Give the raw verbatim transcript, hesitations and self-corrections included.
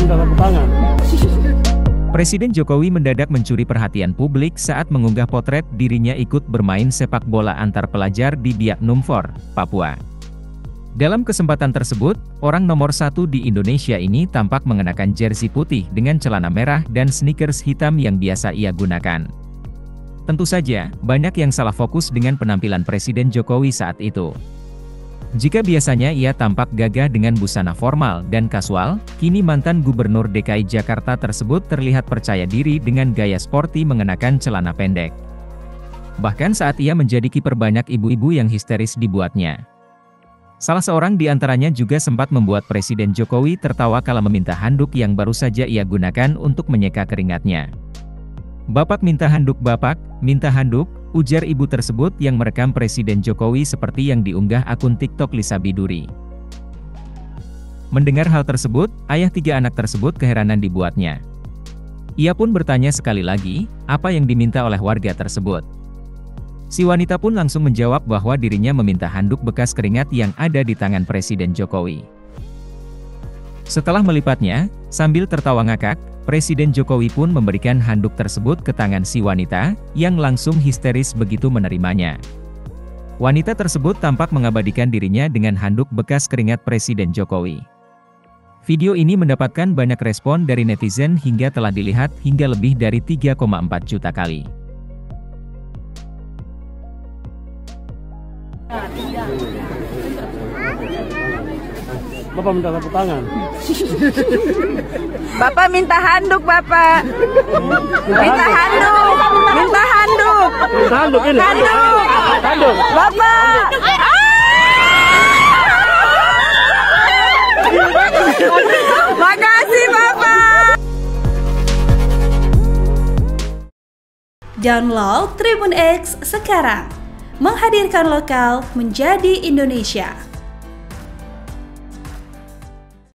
minta tepuk tangan. Presiden Jokowi mendadak mencuri perhatian publik saat mengunggah potret dirinya ikut bermain sepak bola antar pelajar di Biak Numfor, Papua. Dalam kesempatan tersebut, orang nomor satu di Indonesia ini tampak mengenakan jersey putih dengan celana merah dan sneakers hitam yang biasa ia gunakan. Tentu saja, banyak yang salah fokus dengan penampilan Presiden Jokowi saat itu. Jika biasanya ia tampak gagah dengan busana formal dan kasual, kini mantan Gubernur D K I Jakarta tersebut terlihat percaya diri dengan gaya sporty mengenakan celana pendek. Bahkan saat ia menjadi kiper, banyak ibu-ibu yang histeris dibuatnya. Salah seorang di antaranya juga sempat membuat Presiden Jokowi tertawa kala meminta handuk yang baru saja ia gunakan untuk menyeka keringatnya. "Bapak minta handuk, Bapak, minta handuk," ujar ibu tersebut yang merekam Presiden Jokowi seperti yang diunggah akun TikTok Lisa Biduri. Mendengar hal tersebut, ayah tiga anak tersebut keheranan dibuatnya. Ia pun bertanya sekali lagi, apa yang diminta oleh warga tersebut. Si wanita pun langsung menjawab bahwa dirinya meminta handuk bekas keringat yang ada di tangan Presiden Jokowi. Setelah melipatnya, sambil tertawa ngakak, Presiden Jokowi pun memberikan handuk tersebut ke tangan si wanita, yang langsung histeris begitu menerimanya. Wanita tersebut tampak mengabadikan dirinya dengan handuk bekas keringat Presiden Jokowi. Video ini mendapatkan banyak respon dari netizen hingga telah dilihat hingga lebih dari tiga koma empat juta kali. Bapak minta tepuk tangan. Bapak minta handuk, Bapak. Minta handuk. Minta handuk. Minta handuk ini. Handuk. Handuk. Bapak. Makasih, Bapak. Download Tribun X sekarang. Menghadirkan lokal menjadi Indonesia.